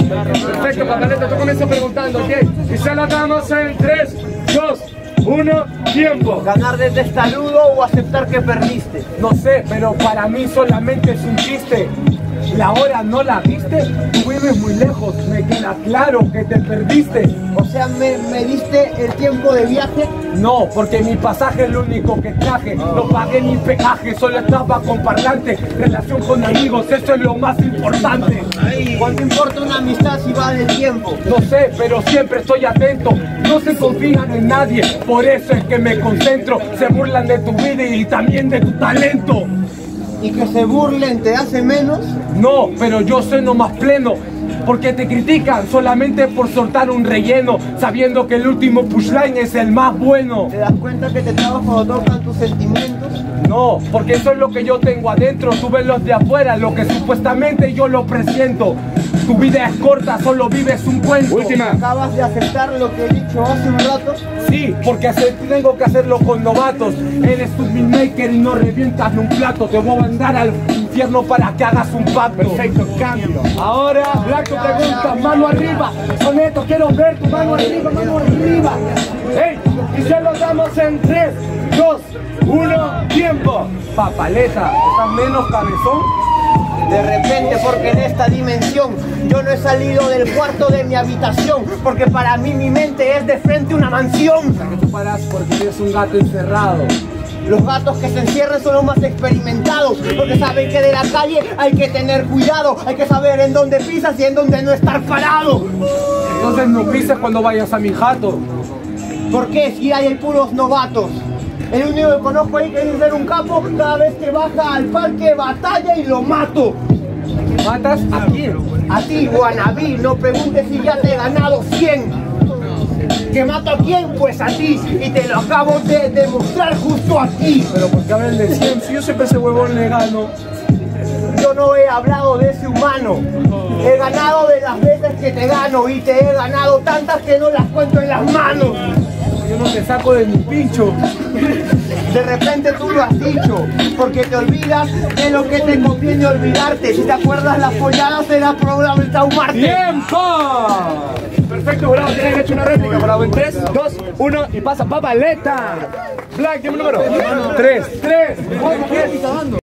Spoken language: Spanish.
Perfecto, Papaleta, tú comienzas preguntando, ¿ok? Y se la damos en 3, 2, 1, tiempo. ¿Ganar desde testarudo o aceptar que perdiste? No sé, pero para mí solamente es un chiste. ¿La hora no la viste? Tú vives muy lejos, me queda claro que te perdiste. O sea, ¿me diste el tiempo de viaje? No, porque mi pasaje es lo único que traje. No pagué ni peaje, solo estaba con parlante. Relación con amigos, eso es lo más importante. ¿Cuánto importa una amistad si va del tiempo? No sé, pero siempre estoy atento. No se confían en nadie, por eso es que me concentro. Se burlan de tu vida y también de tu talento. ¿Y que se burlen te hace menos? No, pero yo soy no más pleno. Porque te critican solamente por soltar un relleno, sabiendo que el último pushline es el más bueno. ¿Te das cuenta que te trabas cuando tocan tus sentimientos? No, porque eso es lo que yo tengo adentro. Tú ves los de afuera, lo que supuestamente yo lo presiento. Tu vida es corta, solo vives un cuento. Última. ¿Acabas de aceptar lo que he dicho hace un rato? Sí, porque tengo que hacerlo con novatos. Eres un beatmaker y no revientas de un plato. Te voy a mandar al infierno para que hagas un pacto. Perfecto, cambio. Ahora, Blanco pregunta, mano arriba. Soneto, quiero ver tu mano arriba, mano arriba. ¡Ey! Y se lo damos en 3, 2, 1, tiempo. Papaleta, ¿estás menos cabezón? De repente, porque en esta dimensión yo no he salido del cuarto de mi habitación, porque para mí mi mente es de frente a una mansión. Que tú paras porque eres un gato encerrado. Los gatos que se encierran son los más experimentados, porque saben que de la calle hay que tener cuidado, hay que saber en dónde pisas y en dónde no estar parado. Entonces no pises cuando vayas a mi jato. ¿Por qué? Si hay puros novatos. El único que conozco ahí que dice ser un capo, cada vez que baja al parque batalla y lo mato. ¿Matas a quién? A ti, Guanabí, no preguntes si ya te he ganado 100. ¿Que mato a quién? Pues a ti, y te lo acabo de demostrar justo aquí. Pero ¿por qué hablan de 100? Si yo siempre ese huevón le gano. Yo no he hablado de ese humano. He ganado de las veces que te gano y te he ganado tantas que no las cuento en las manos. Yo no te saco de mi pincho. De repente tú lo has dicho, porque te olvidas de lo que te conviene olvidarte. Si te acuerdas las folladas será probable traumarte. ¡Tiempo! Perfecto, bravo, tienes hecho una réplica, bravo. En 3, 2, 1 y pasa Papaleta. Black, ¿qué número? 3.